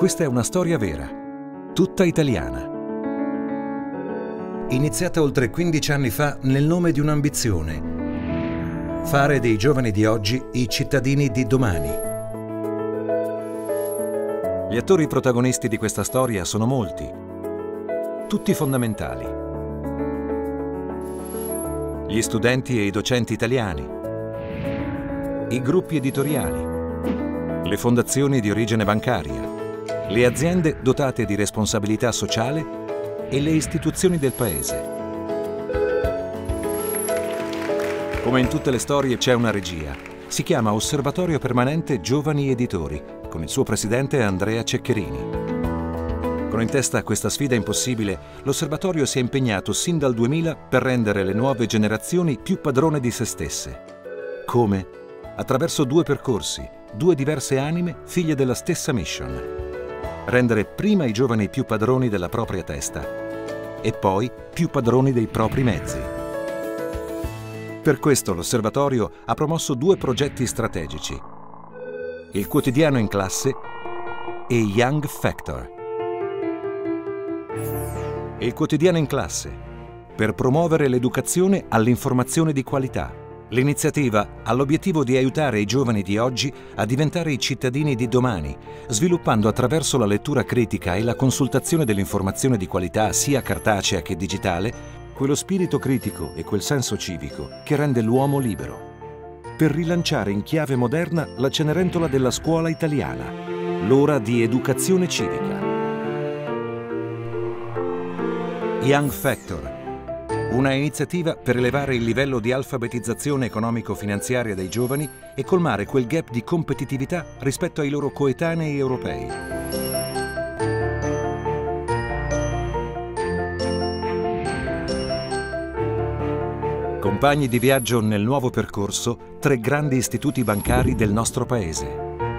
Questa è una storia vera, tutta italiana. Iniziata oltre 15 anni fa nel nome di un'ambizione: fare dei giovani di oggi i cittadini di domani. Gli attori protagonisti di questa storia sono molti, tutti fondamentali. Gli studenti e i docenti italiani, i gruppi editoriali, le fondazioni di origine bancaria, le aziende dotate di responsabilità sociale e le istituzioni del Paese. Come in tutte le storie c'è una regia. Si chiama Osservatorio Permanente Giovani Editori, con il suo presidente Andrea Ceccherini. Con in testa questa sfida impossibile, l'Osservatorio si è impegnato sin dal 2000 per rendere le nuove generazioni più padrone di se stesse. Come? Attraverso due percorsi, due diverse anime figlie della stessa mission. Rendere prima i giovani più padroni della propria testa e poi più padroni dei propri mezzi. Per questo l'Osservatorio ha promosso due progetti strategici: il quotidiano in classe e Young Factor. Il quotidiano in classe, per promuovere l'educazione all'informazione di qualità. L'iniziativa ha l'obiettivo di aiutare i giovani di oggi a diventare i cittadini di domani, sviluppando attraverso la lettura critica e la consultazione dell'informazione di qualità sia cartacea che digitale, quello spirito critico e quel senso civico che rende l'uomo libero. Per rilanciare in chiave moderna la Cenerentola della scuola italiana, l'ora di educazione civica. Young Factor, una iniziativa per elevare il livello di alfabetizzazione economico-finanziaria dei giovani e colmare quel gap di competitività rispetto ai loro coetanei europei. Compagni di viaggio nel nuovo percorso, 3 grandi istituti bancari del nostro paese.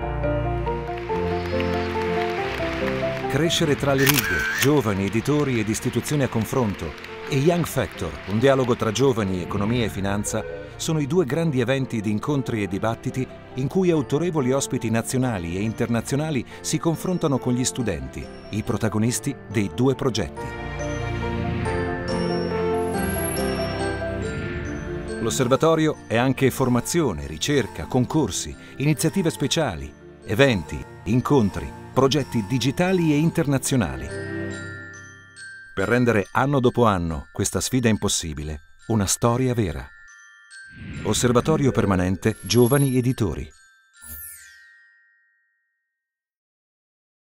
Crescere tra le righe, giovani, editori ed istituzioni a confronto, e Young Factor, un dialogo tra giovani, economia e finanza, sono i 2 grandi eventi di incontri e dibattiti in cui autorevoli ospiti nazionali e internazionali si confrontano con gli studenti, i protagonisti dei 2 progetti. L'Osservatorio è anche formazione, ricerca, concorsi, iniziative speciali, eventi, incontri, progetti digitali e internazionali. Per rendere anno dopo anno questa sfida impossibile una storia vera. Osservatorio Permanente Giovani Editori.